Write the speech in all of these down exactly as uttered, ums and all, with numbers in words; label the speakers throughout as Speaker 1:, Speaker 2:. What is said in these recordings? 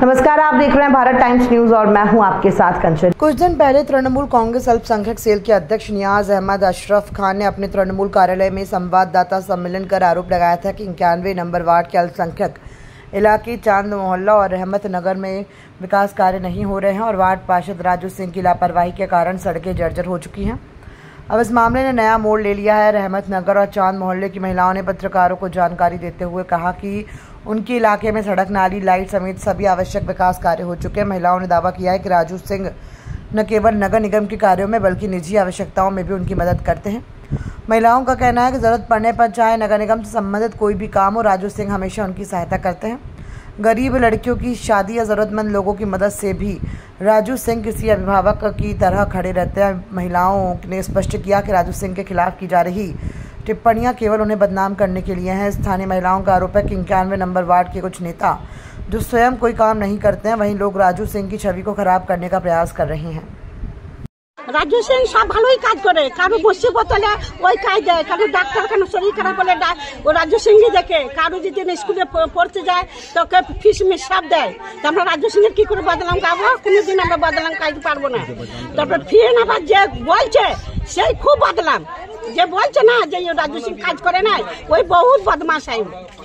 Speaker 1: नमस्कार, आप देख रहे हैं भारत टाइम्स न्यूज और मैं हूं आपके साथ कंचन।
Speaker 2: कुछ दिन पहले तृणमूल कांग्रेस अल्पसंख्यक सेल के अध्यक्ष नियाज अहमद अशरफ खान ने अपने तृणमूल कार्यालय में संवाददाता सम्मेलन कर आरोप लगाया था कि इक्यानवे नंबर वार्ड के अल्पसंख्यक इलाके चांद मोहल्ला और रहमत नगर में विकास कार्य नहीं हो रहे हैं और वार्ड पार्षद राजू सिंह की लापरवाही के कारण सड़कें जर्जर हो चुकी हैं। अब इस मामले ने नया मोड़ ले लिया है। रहमत नगर और चांद मोहल्ले की महिलाओं ने पत्रकारों को जानकारी देते हुए कहा कि उनके इलाके में सड़क, नाली, लाइट समेत सभी आवश्यक विकास कार्य हो चुके हैं। महिलाओं ने दावा किया है कि राजू सिंह न केवल नगर निगम के कार्यों में बल्कि निजी आवश्यकताओं में भी उनकी मदद करते हैं। महिलाओं का कहना है कि ज़रूरत पड़ने पर चाहे नगर निगम से संबंधित कोई भी काम हो, राजू सिंह हमेशा उनकी सहायता करते हैं। गरीब लड़कियों की शादी या ज़रूरतमंद लोगों की मदद से भी राजू सिंह किसी अभिभावक की तरह खड़े रहते हैं। महिलाओं ने स्पष्ट किया कि राजू सिंह के खिलाफ की जा रही टिप्पणियां केवल उन्हें बदनाम करने के लिए हैं। स्थानीय महिलाओं का आरोप है कि इक्यानवे नंबर वार्ड के कुछ नेता जो स्वयं कोई काम नहीं करते हैं, वहीं लोग राजू सिंह की छवि को खराब करने का प्रयास कर रहे हैं।
Speaker 3: রাজু সিং সব ভালোই কাজ করে, কারো বসে বোতলে ওই কাজ দেয়, কারো ডাক্তার কেন শরীর খারাপ হলে ও রাজু সিংই দেখে, কারো যদি স্কুলে পড়তে যায় তোকে ফিস মিস সব দেয়। তো আমরা রাজু সিংয়ের কি করে বদলাম গাবো? কোনোদিন আমরা বদলাম কাজ পারবো না। তারপর ফির আবার যে বলছে সেই খুব বদলাম, যে বলছে না যে রাজু সিং কাজ করে না, ওই বহুত বদমাশ আই,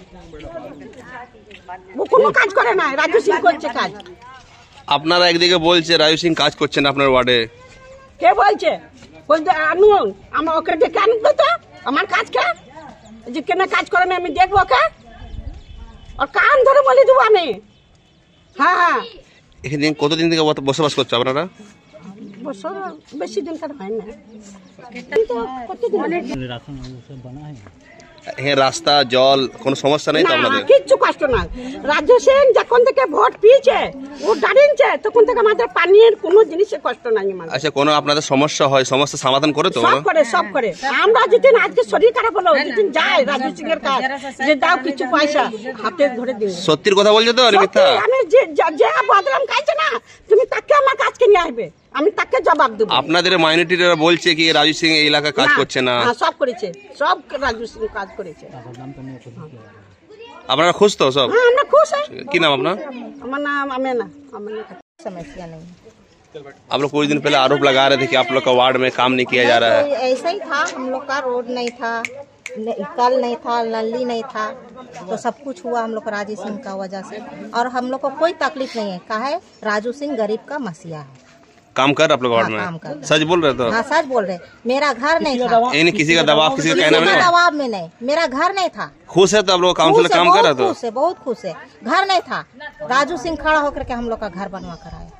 Speaker 3: ও কোনো কাজ করে না, রাজু সিং করছে কাজ।
Speaker 4: আপনারা একদিকে বলছে রাজু সিং কাজ করছেন আপনার ওয়ার্ডে,
Speaker 3: কে বলছে? বলতে আনুন আমার ওকে ডেকে আনবো তো, আমার কাজ কে যে কেন কাজ করে না আমি দেখবো কে, আর কান ধরে বলে দেবো আমি। হ্যাঁ হ্যাঁ,
Speaker 4: এখানে কতদিন থেকে বসবাস করছে আপনারা?
Speaker 3: বছর বেশি দিন কার হয় না, কিন্তু কতদিন
Speaker 4: হ্যাঁ, রাস্তা, জল কোনো সমস্যা নেই তো আপনাদের?
Speaker 3: কিচ্ছু কষ্ট না। রাজু সিং যখন থেকে ভোট পেয়েছে ও দাঁড়িয়েছে তখন থেকে আমাদের পানির কোনো জিনিসের কষ্ট নাই।
Speaker 4: আচ্ছা, কোনো আপনাদের সমস্যা হয়, সমস্যা সমাধান করে তো?
Speaker 3: সব করে সব করে। আমরা যেদিন আজকে শরীর খারাপ হলো যেদিন যাই রাজু সিং এর কাজ, যে দাও কিছু পয়সা হাতে ধরে দিন।
Speaker 4: সত্যির কথা বলছো তো?
Speaker 3: আমি যে যে বদলাম খাইছে না, তুমি তাকে আমার কাজকে নিয়ে আসবে, আমি তাকে জবাব দেবো।
Speaker 4: আপনাদের মাইনরিটিরা বলছে কি রাজু সিং এই এলাকা কাজ করছে না?
Speaker 3: সব করেছে, সব রাজু সিং কাজ করেছে।
Speaker 4: আপনারা খুশ তো সব?
Speaker 3: হ্যাঁ, আমরা খুশ।
Speaker 4: কি নাম আপনার?
Speaker 3: আমার नाम अमेना। समस्या नहीं।
Speaker 4: आप लोग कुछ दिन पहले आरोप लगा रहे थे कि आप लोग का वार्ड में काम नहीं किया जा रहा है।
Speaker 5: ऐसा ही था, हम लोग का रोड नहीं था, कल नहीं था, नली नहीं था, तो सब कुछ हुआ हम लोग राजू सिंह का वजह से। और हम लोग को कोई तकलीफ नहीं है। कहा है राजू सिंह गरीब का मसीहा है,
Speaker 4: काम कर आप लोग वार्ड में?
Speaker 5: काम कर।
Speaker 4: सच बोल रहे तो?
Speaker 5: हाँ, सच बोल रहे। मेरा घर नहीं था,
Speaker 4: यानी किसी का दबाव, किसी का कहना नहीं?
Speaker 5: दबाव में नहीं, मेरा घर नहीं था।
Speaker 4: खुश है तो आप लोग काउंसिल काम कर रहे थे?
Speaker 5: खुश है, बहुत खुश है। घर नहीं था, राजू सिंह खड़ा होकर के हम लोग का घर बनवा कर आया।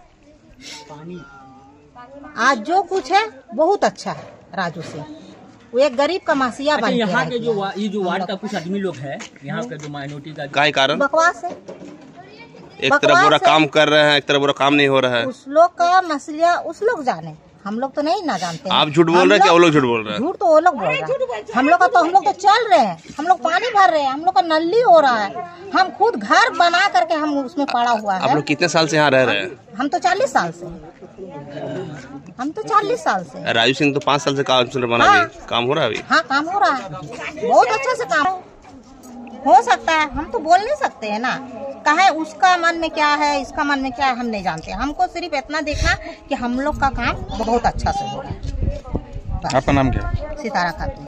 Speaker 5: आज जो कुछ है बहुत अच्छा है। राजू सिंह वो एक गरीब का मासिया बन गया।
Speaker 6: यहाँ के जो ये जो वार्ड का कुछ आदमी लोग है, यहाँ के जो माइनॉरिटी का
Speaker 4: क्या कारण?
Speaker 5: बकवास है।
Speaker 4: एक तरफ पूरा काम कर रहे हैं, एक तरफ पूरा काम नहीं हो रहा है।
Speaker 5: उस लोग का मसला उस लोग जाने, हम लोग तो नहीं ना जानते हैं।
Speaker 4: आप झूठ बोल रहे हैं क्या वो लोग झूठ बोल रहे हैं?
Speaker 5: झूठ तो वो लोग बोल रहे हैं। हम लोग का तो हम लोग तो चल रहे हैं, हम लोग पानी भर रहे हैं, हम लोग का नली हो रहा है, हम खुद घर बना करके हम उसमें पड़ा हुआ है।
Speaker 4: आप लोग कितने साल से यहाँ रह रहे हैं?
Speaker 5: हम तो चालीस साल से हम तो चालीस साल से।
Speaker 4: राजू सिंह तो पाँच साल से काउंसिलर बना।
Speaker 5: हाँ,
Speaker 4: काम हो रहा है अभी?
Speaker 5: हाँ, काम हो रहा है, बहुत अच्छा से काम हो सकता है। हम तो बोल नहीं सकते है ना, कहे उसका मन में क्या है, इसका मन में क्या है, हम नहीं जानते। हमको सिर्फ इतना देखना कि हम लोग का काम बहुत अच्छा से हो रहा है।
Speaker 4: आपका नाम क्या है?
Speaker 5: सितारा खातून।